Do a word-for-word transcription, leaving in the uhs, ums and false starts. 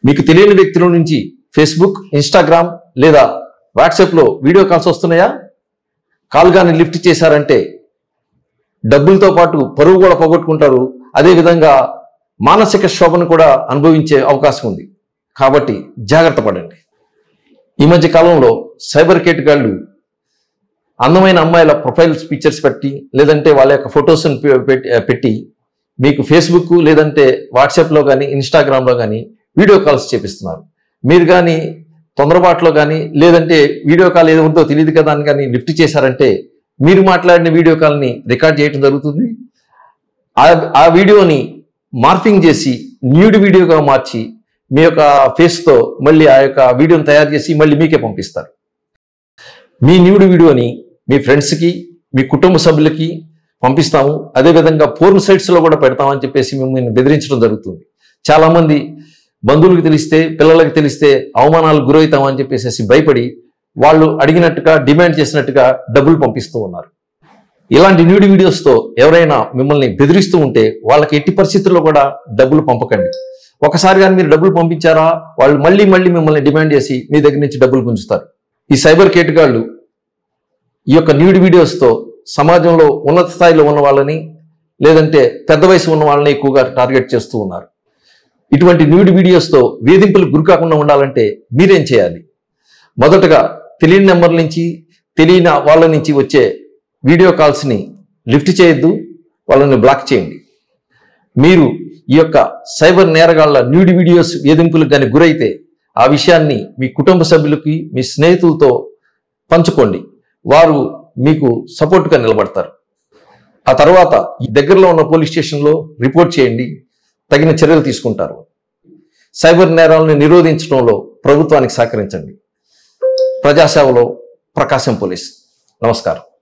మీకు తెలియని వ్యక్తుల నుంచి ఫేస్బుక్, ఇన్స్టాగ్రామ్ లేదా వాట్సాప్లో వీడియో కాల్స్ వస్తున్నాయా? కాల్ కానీ లిఫ్ట్ చేశారంటే డబ్బులతో పాటు పరువు కూడా పోగొట్టుకుంటారు. అదేవిధంగా మానసిక శోభను కూడా అనుభవించే అవకాశం ఉంది. కాబట్టి జాగ్రత్త పడండి. ఈ మధ్య కాలంలో సైబర్ కేటగాళ్ళు అందమైన అమ్మాయిల ప్రొఫైల్స్ పిక్చర్స్ పెట్టి లేదంటే వాళ్ళ యొక్క ఫొటోస్ని పెట్టి మీకు ఫేస్బుక్ లేదంటే వాట్సాప్లో కానీ ఇన్స్టాగ్రామ్లో కానీ వీడియో కాల్స్ చేపిస్తున్నారు. మీరు కానీ తొందరపాట్లో కానీ లేదంటే వీడియో కాల్ ఏదో ఉందో తెలియదు కదా అని కానీ లిఫ్ట్ చేశారంటే మీరు మాట్లాడిన వీడియో కాల్ని రికార్డ్ చేయడం జరుగుతుంది. ఆ వీడియోని మార్ఫింగ్ చేసి న్యూడ్ వీడియోగా మార్చి మీ యొక్క ఫేస్తో మళ్ళీ ఆ యొక్క వీడియోని తయారు చేసి మళ్ళీ మీకే పంపిస్తారు. మీ న్యూడ్ వీడియోని మీ ఫ్రెండ్స్కి, మీ కుటుంబ సభ్యులకి పంపిస్తాము, అదేవిధంగా పోర్న్ సైట్స్లో కూడా పెడతామని చెప్పేసి మిమ్మల్ని బెదిరించడం జరుగుతుంది. చాలామంది బంధువులకు తెలిస్తే, పిల్లలకు తెలిస్తే అవమానాలకు గురవుతామని చెప్పేసి భయపడి వాళ్ళు అడిగినట్టుగా డిమాండ్ చేసినట్టుగా డబ్బులు పంపిస్తూ ఉన్నారు. ఇలాంటి న్యూడ్ వీడియోస్తో ఎవరైనా మిమ్మల్ని బెదిరిస్తూ ఉంటే వాళ్ళకి ఎట్టి పరిస్థితుల్లో కూడా డబ్బులు పంపకండి. ఒకసారి కానీ మీరు డబ్బులు పంపించారా వాళ్ళు మళ్ళీ మళ్ళీ మిమ్మల్ని డిమాండ్ చేసి మీ దగ్గర నుంచి డబ్బులు గుంజుతారు. ఈ సైబర్ కేటగాళ్ళు ఈ యొక్క న్యూడ్ వీడియోస్తో సమాజంలో ఉన్నత స్థాయిలో ఉన్న వాళ్ళని లేదంటే పెద్ద వయసు ఉన్న వాళ్ళని ఎక్కువగా టార్గెట్ చేస్తూ ఉన్నారు. ఇటువంటి న్యూడ్ వీడియోస్తో వేధింపులకు గురి కాకుండా ఉండాలంటే మీరేం చేయాలి? మొదటగా తెలియని నెంబర్ నుంచి తెలియని వాళ్ళ నుంచి వచ్చే వీడియో కాల్స్ని లిఫ్ట్ చేయొద్దు, వాళ్ళని బ్లాక్ చేయండి. మీరు ఈ యొక్క సైబర్ నేరగాళ్ల న్యూడ్ వీడియోస్ వేధింపులకు కానీ గురైతే ఆ విషయాన్ని మీ కుటుంబ సభ్యులకి, మీ స్నేహితులతో పంచుకోండి. వారు మీకు సపోర్ట్గా నిలబడతారు. ఆ తర్వాత ఈ దగ్గరలో ఉన్న పోలీస్ స్టేషన్లో రిపోర్ట్ చేయండి, తగిన చర్యలు తీసుకుంటారు. సైబర్ నేరాలను నిరోధించడంలో ప్రభుత్వానికి సహకరించండి. ప్రజాసేవలో ప్రకాశం పోలీస్. నమస్కారం.